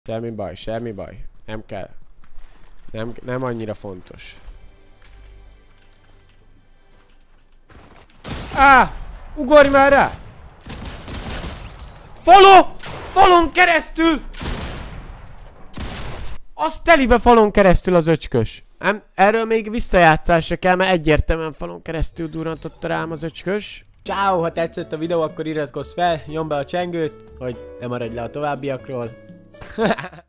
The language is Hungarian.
Semmi baj, semmi baj. Nem kell. Nem annyira fontos. Ugorj már rá! Falon keresztül! Az telibe falon keresztül az öcskös. Erről még visszajátszás se kell, mert egyértelműen falon keresztül durrantotta rám az öcskös. Ciao, ha tetszett a videó, akkor iratkozz fel, nyomd be a csengőt, hogy ne maradj le a továbbiakról.